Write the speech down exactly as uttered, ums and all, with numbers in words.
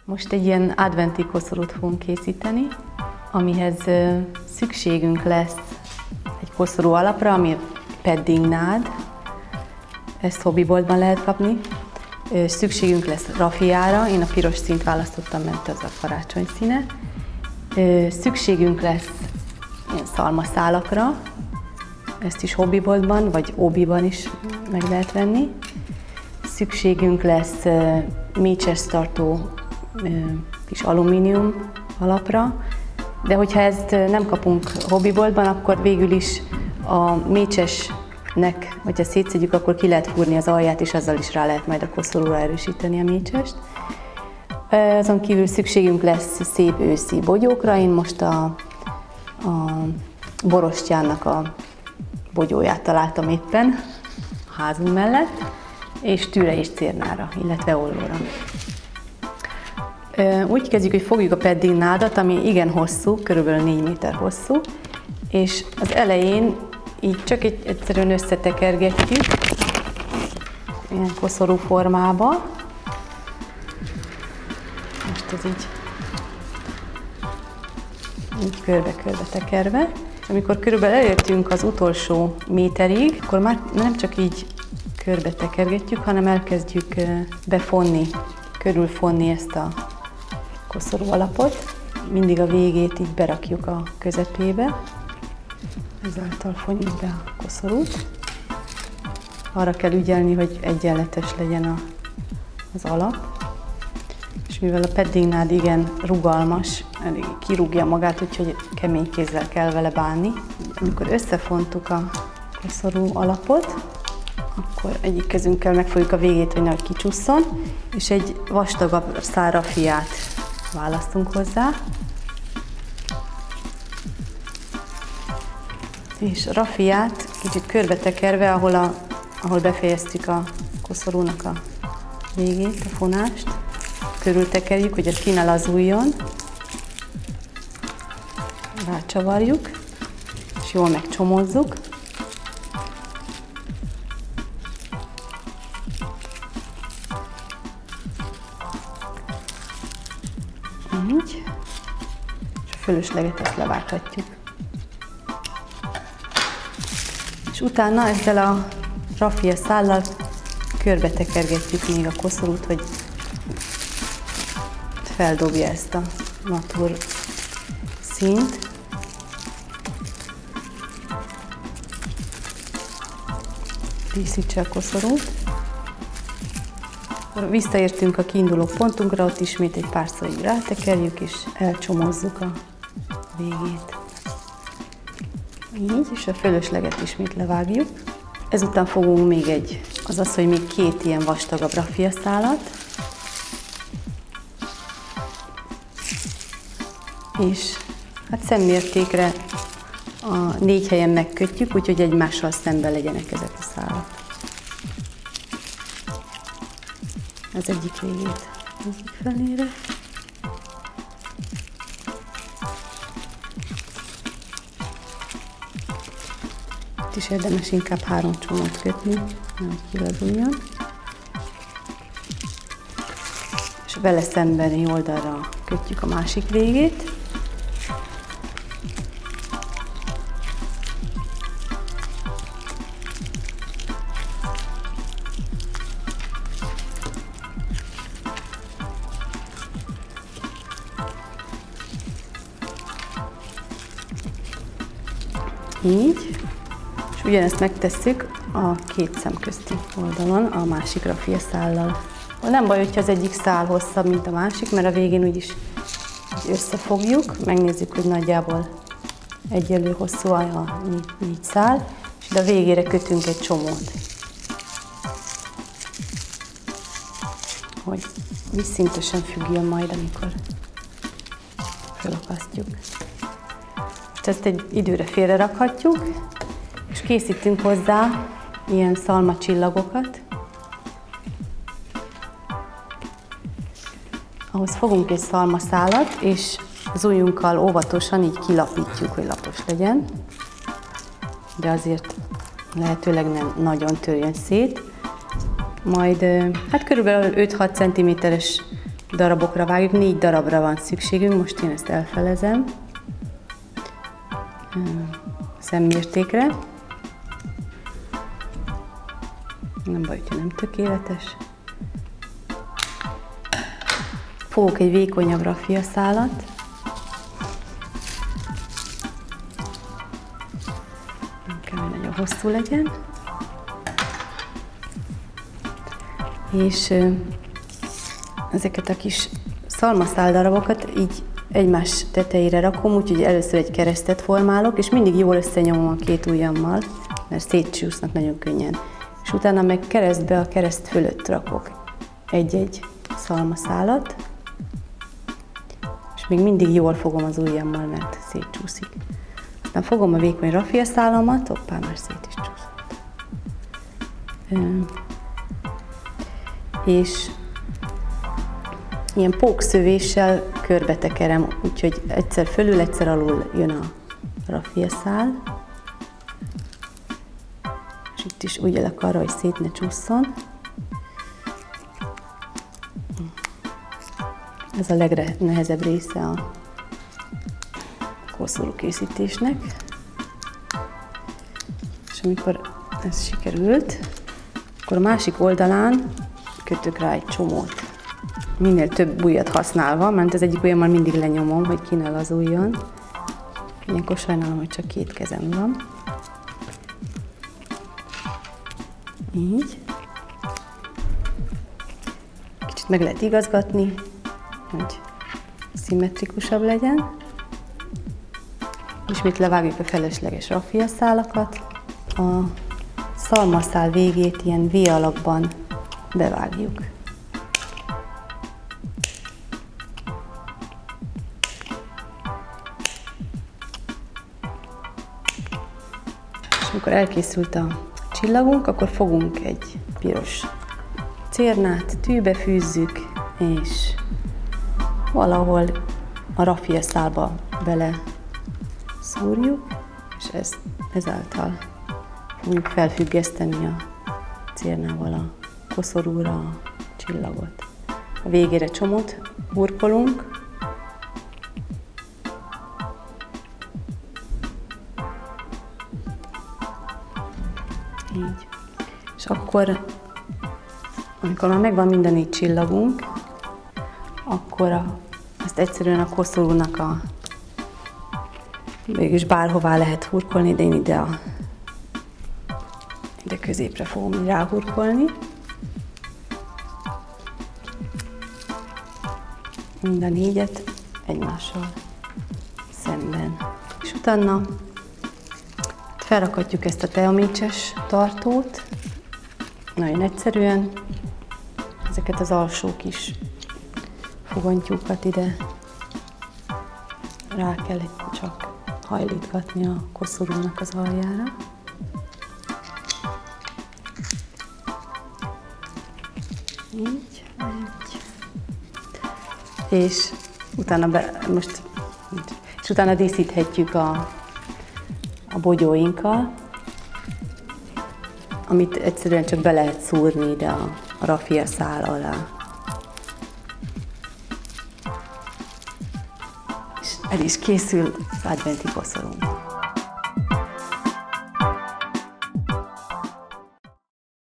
Most egy ilyen adventi koszorút fogunk készíteni, amihez szükségünk lesz egy koszorú alapra, ami padding nád, ezt hobbiboltban lehet kapni. Szükségünk lesz raffiára, én a piros színt választottam, mert az a karácsony színe. Szükségünk lesz ilyen szalmaszálakra, ezt is hobbiboltban vagy obiban is meg lehet venni. Szükségünk lesz mécses tartó kis alumínium alapra, de hogyha ezt nem kapunk hobbiboltban, akkor végül is a mécsesnek, hogyha szétszedjük, akkor ki lehet fúrni az alját, és azzal is rá lehet majd a koszorúra erősíteni a mécsest. Azon kívül szükségünk lesz szép őszi bogyókra, én most a, a borostyánnak a bogyóját találtam éppen a házunk mellett, és tűre és cérnára, illetve ollóra. Úgy kezdjük, hogy fogjuk a padding nádat, ami igen hosszú, körülbelül négy méter hosszú, és az elején így csak egy, egyszerűen összetekergetjük, ilyen koszorú formába. Most ez így, így körbe-körbe tekerve. És amikor körülbelül elértünk az utolsó méterig, akkor már nem csak így körbe tekergetjük, hanem elkezdjük befonni, körülfonni ezt a koszorú alapot. Mindig a végét így berakjuk a közepébe. Ezáltal fonjuk be a koszorút. Arra kell ügyelni, hogy egyenletes legyen a, az alap. És mivel a padding nád igen rugalmas, kirúgja magát, úgyhogy kemény kézzel kell vele bánni. Amikor összefontuk a koszorú alapot, akkor egyik kezünkkel megfogjuk a végét, hogy nehogy kicsusszon, és egy vastagabb szál raffiát választunk hozzá. És a raffiát kicsit körbe tekerve, ahol, a, ahol befejeztük a koszorúnak a végét, a fonást, körültekerjük, hogy ez ki ne lazuljon. Rácsavarjuk, és jól megcsomozzuk. Így. És a fölösleget ezt levághatjuk. És utána ezzel a raffia szállal körbe tekergetjük még a koszorút, hogy feldobja ezt a natur színt. Díszítse a koszorút. Akkor visszaértünk a kiinduló pontunkra, ott ismét egy párszor így rátekerjük, és elcsomozzuk a végét. Így, és a fölösleget ismét levágjuk. Ezután fogunk még egy, azaz, hogy még két ilyen vastagabb raffiaszálat. És hát szemmértékre a négy helyen megkötjük, úgyhogy egymással szemben legyenek ezek a szálak. Az egyik végét egyik felére. Itt is érdemes inkább három csomót kötni, nehogy kilazuljon. És vele szembeni oldalra kötjük a másik végét. Így, és ugyanezt megtesszük a két szem közti oldalon, a másik raffiaszállal. Nem baj, hogyha az egyik szál hosszabb, mint a másik, mert a végén úgyis összefogjuk, megnézzük, hogy nagyjából egyenlő hosszú a négy szál, és ide a végére kötünk egy csomót, hogy vízszintesen függjön majd, amikor felakasztjuk. Most ezt egy időre félre rakhatjuk, és készítünk hozzá ilyen szalmacsillagokat. Ahhoz fogunk egy szalmaszálat, és az ujjunkkal óvatosan így kilapítjuk, hogy lapos legyen, de azért lehetőleg nem nagyon törjön szét. Majd hát körülbelül öt-hat centiméteres darabokra vágjuk, négy darabra van szükségünk, most én ezt elfelezem szemmértékre. Nem baj, hogy nem tökéletes. Fogok egy vékonyabb raffiaszálat. Nem kell, hogy nagyon hosszú legyen. És ezeket a kis szalmaszál darabokat így egymás tetejére rakom, úgyhogy először egy keresztet formálok, és mindig jól összenyomom a két ujjammal, mert szétcsúsznak nagyon könnyen. És utána meg keresztbe a kereszt fölött rakok egy-egy szalmaszálat, és még mindig jól fogom az ujjammal, mert szétcsúszik. Aztán fogom a vékony raffiaszálamat, hoppá, már szét is csúszott. És ilyen pókszövéssel körbetekerem, úgyhogy egyszer fölül, egyszer alul jön a raffiaszál. És itt is ügyelek arra, hogy szét ne csússzon. Ez a legnehezebb része a koszorú készítésnek. És amikor ez sikerült, akkor a másik oldalán kötök rá egy csomót. Minél több ujjat használva, mert az egyik ujjammal mindig lenyomom, hogy ki ne lazuljon. Ilyenkor sajnálom, hogy csak két kezem van. Így. Kicsit meg lehet igazgatni, hogy szimmetrikusabb legyen. Ismét levágjuk a felesleges raffiaszálakat. A szalmaszál végét ilyen V alakban bevágjuk. És amikor elkészült a csillagunk, akkor fogunk egy piros cérnát, tűbe fűzzük, és valahol a raffiaszálba bele szúrjuk, és ez, ezáltal fogjuk felfüggeszteni a cérnával a koszorúra a csillagot. A végére csomót burkolunk. Így. És akkor, amikor már megvan minden négy csillagunk, akkor a, ezt egyszerűen a koszorúnak a mégis bárhová lehet hurkolni, de én ide, a, ide középre fogom ráhurkolni. Mind a négyet egymással szemben. És utána felrakatjuk ezt a teamécses tartót, nagyon egyszerűen, ezeket az alsó kis fogantyúkat ide rá kell csak hajlítgatni a koszorúnak az aljára. Így, egy. És utána be, most, és utána díszíthetjük a, a bogyóinkkal, amit egyszerűen csak be lehet szúrni ide a, a raffiaszál alá. És el is készül az adventi koszorunk.